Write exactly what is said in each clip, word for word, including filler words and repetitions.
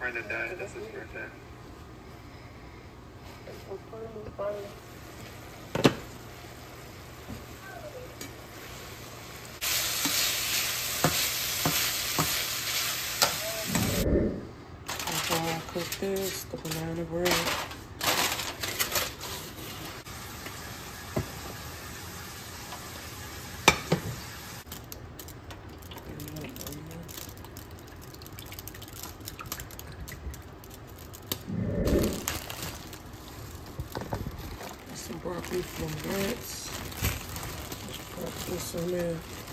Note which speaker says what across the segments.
Speaker 1: Brandon died. That's his birthday.
Speaker 2: After I cook this, the banana bread. Some broccoli florets. Put this in there.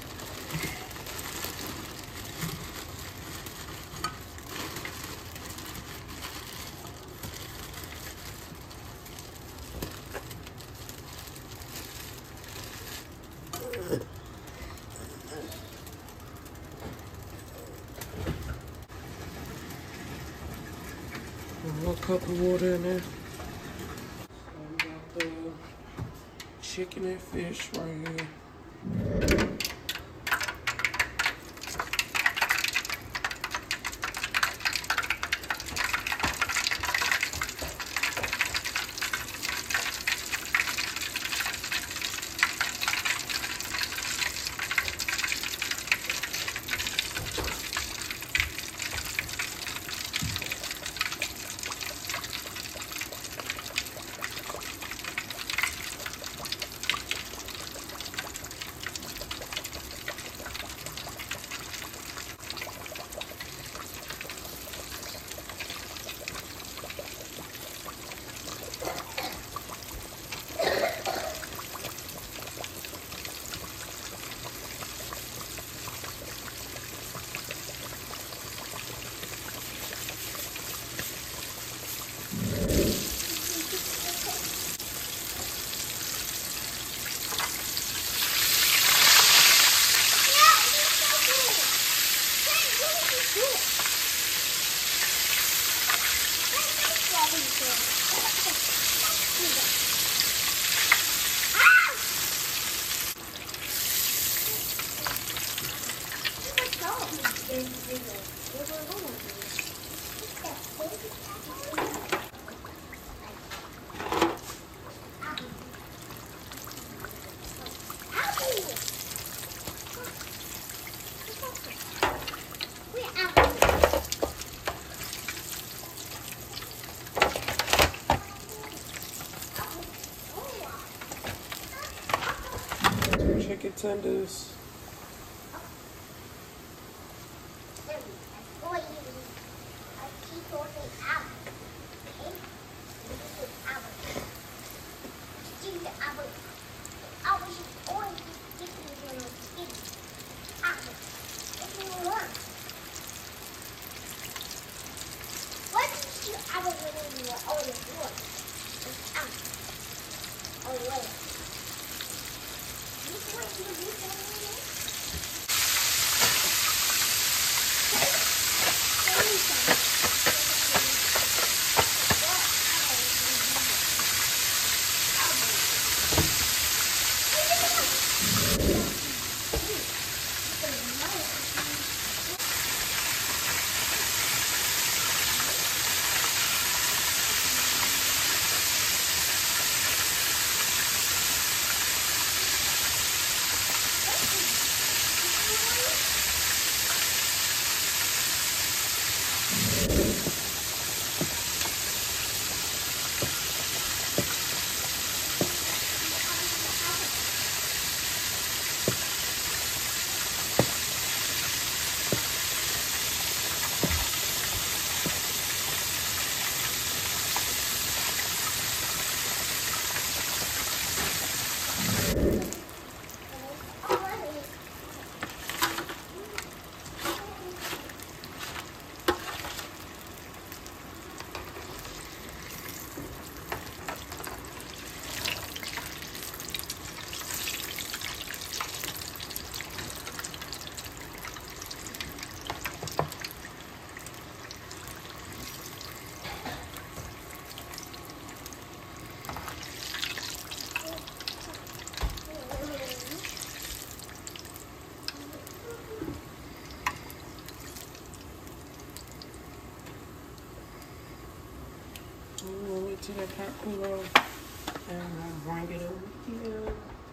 Speaker 2: One cup of water in there. So we got the chicken and fish right here. Chicken tenders. pot cool off. And I'll bring it over here.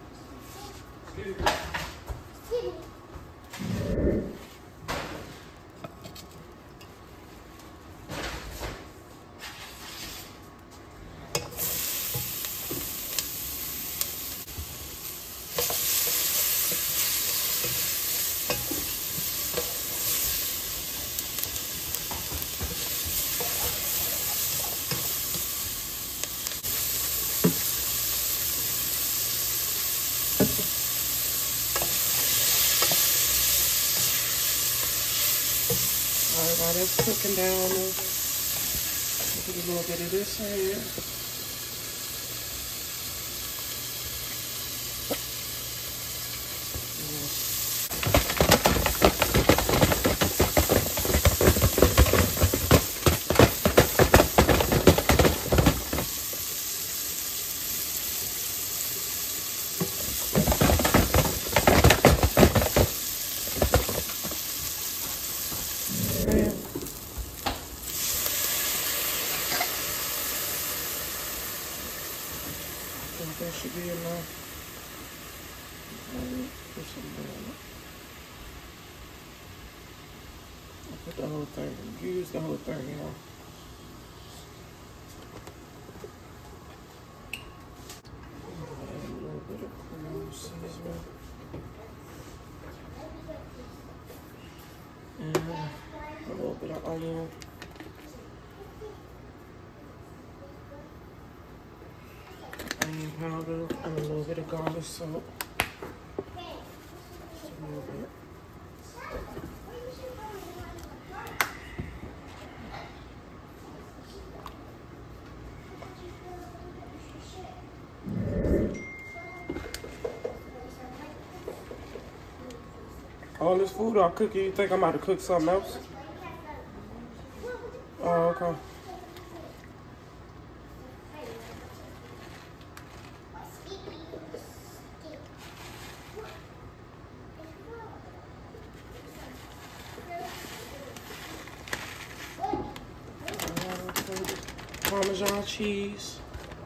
Speaker 2: Alright, while that's cooking down, put a little bit of this in here. That should be enough. Put some more. I'll put the whole thing. Use the whole thing, you know. Add a little bit of cream seasoning. And a little bit of onion. Onion powder and a little bit of garlic salt. Just a little bit. All this food I'm cooking, you think I'm about to cook something else? Oh, okay. Parmesan cheese.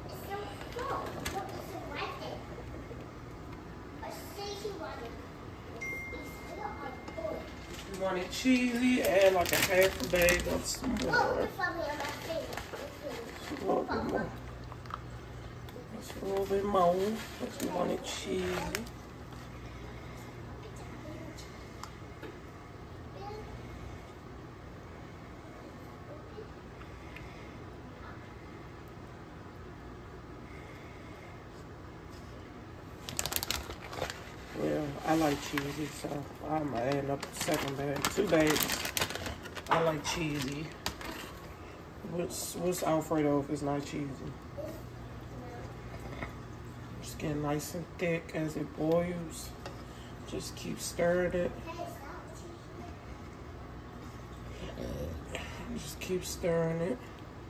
Speaker 2: You want it cheesy, add like a half a bag of some more. Just a little bit more. Just a little bit more. Because we want it cheesy. Yeah, I like cheesy, so I'm adding up a second bag, two bags. I like cheesy. What's what's Alfredo if it's not cheesy? It's getting nice and thick as it boils. Just keep stirring it. Just keep stirring it.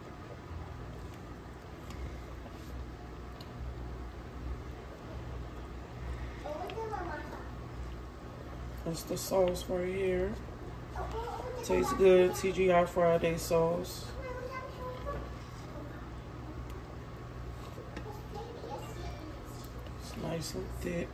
Speaker 2: That's the sauce right here. Tastes good. T G I Friday sauce. It's nice and thick.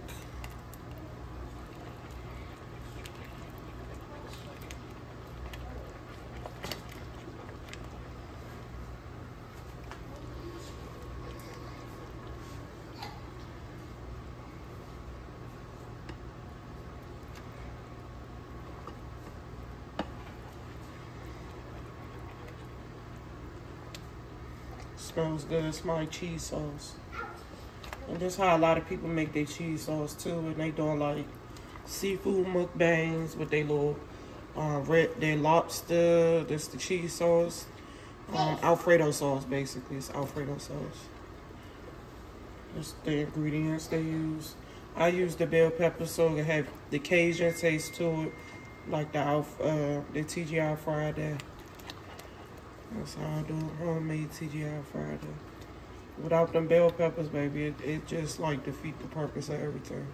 Speaker 2: Smells good. It smells like cheese sauce. And this is how a lot of people make their cheese sauce too. And they doing like seafood mukbangs with their little uh, red, their lobster. This the cheese sauce. Um, Alfredo sauce basically. It's Alfredo sauce. That's the ingredients they use. I use the bell pepper so it have the Cajun taste to it. Like the Alf, uh, the T G I Friday. That's how I do homemade T G I Friday. Without them bell peppers, baby, it, it just like defeat the purpose of everything.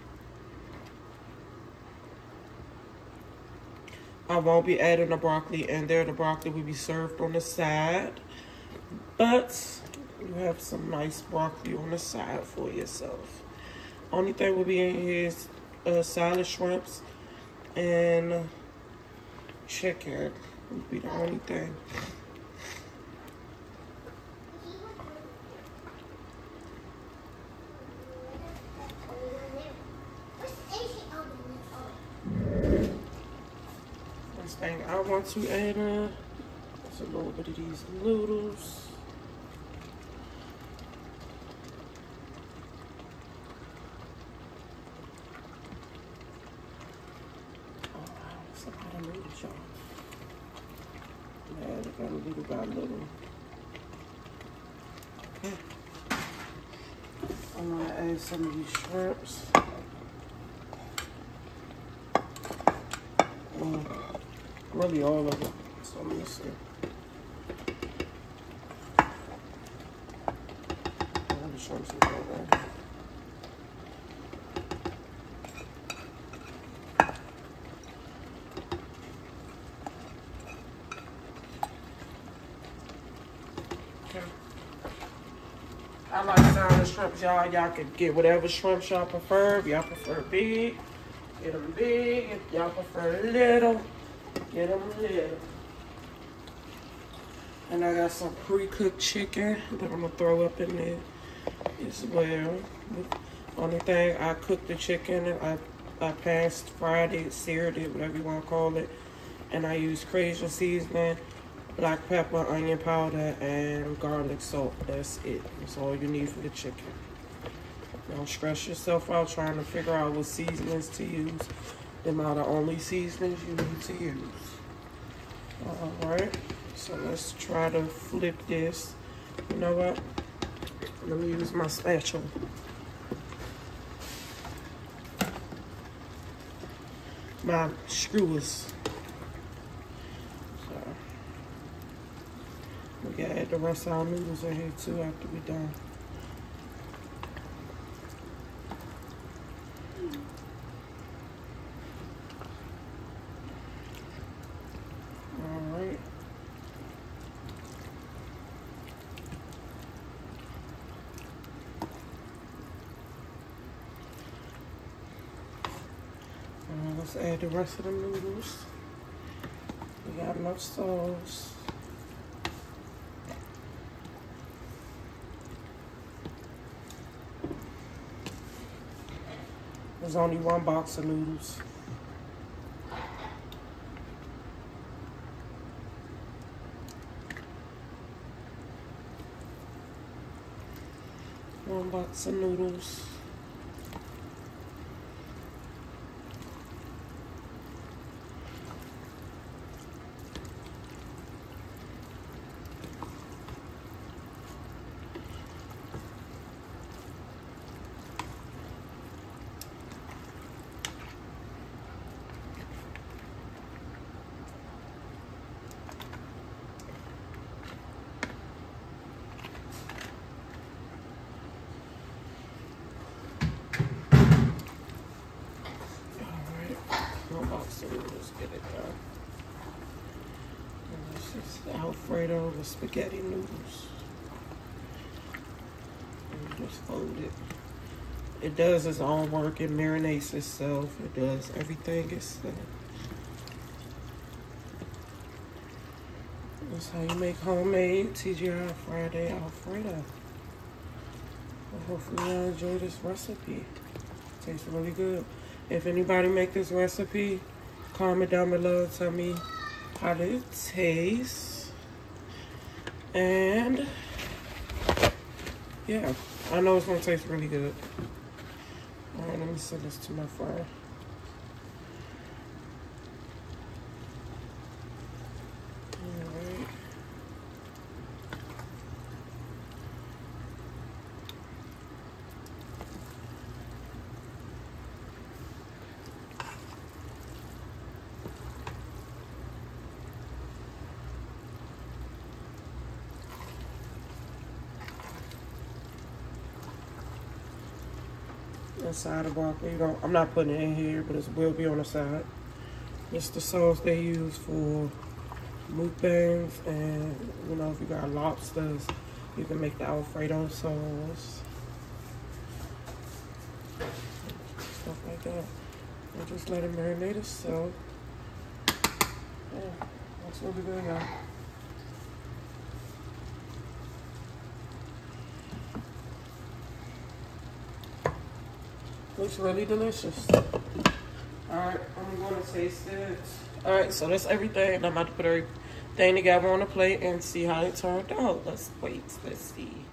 Speaker 2: I won't be adding the broccoli in there. The broccoli will be served on the side. But you have some nice broccoli on the side for yourself. Only thing will be in here is uh, salad shrimps and chicken. Would be the only thing. First thing I want to add in is a little bit of these noodles. Add it a little by little. Okay. I'm gonna add some of these shrimps. Mm, really all of it. So let me see. All the shrimps are there. I like sound of shrimps, y'all. Y'all can get whatever shrimps y'all prefer. If y'all prefer big, get them big. If y'all prefer little, get them little. And I got some pre-cooked chicken that I'm gonna throw up in there as well. Only thing, I cooked the chicken and I, I passed, fried it, seared it, whatever you wanna call it. And I used Cajun seasoning, black pepper, onion powder, and garlic salt. That's it. That's all you need for the chicken. Don't stress yourself out trying to figure out what seasonings to use. Them are the only seasonings you need to use. Alright, so let's try to flip this. You know what? Let me use my spatula. My skewers. We can add the rest of our noodles in here too after we're done. All right. All right, let's add the rest of the noodles. We got enough sauce. There's only one box of noodles. One box of noodles. So let's get it done. And this is Alfredo with spaghetti noodles. And just fold it. It does its own work. It marinates itself. It does everything itself. That's how you make homemade T G I Friday Alfredo. Well, hopefully you enjoy this recipe. It tastes really good. If anybody make this recipe, comment down below, tell me how it tastes. And yeah, I know it's gonna taste really good. All right, let me send this to my fryer. Side of broccoli. You don't, I'm not putting it in here, but it will be on the side. It's the sauce they use for mukbangs, and you know, if you got lobsters, You can make the Alfredo sauce. Stuff like that. And just let it marinate itself. Yeah, that's really good, y'all. Looks really delicious. Alright, I'm gonna taste it. Alright, so that's everything. I'm about to put everything together on the plate and see how it turned out. Let's wait, let's see.